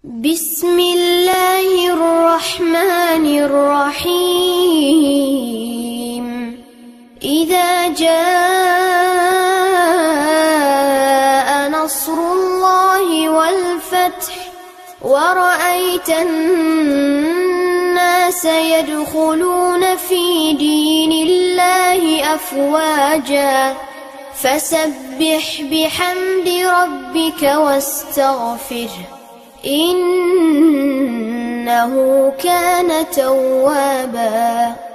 بسم الله الرحمن الرحيم إذا جاء نصر الله والفتح ورأيت الناس يدخلون في دين الله أفواجا فسبح بحمد ربك واستغفره إنه كان توابا.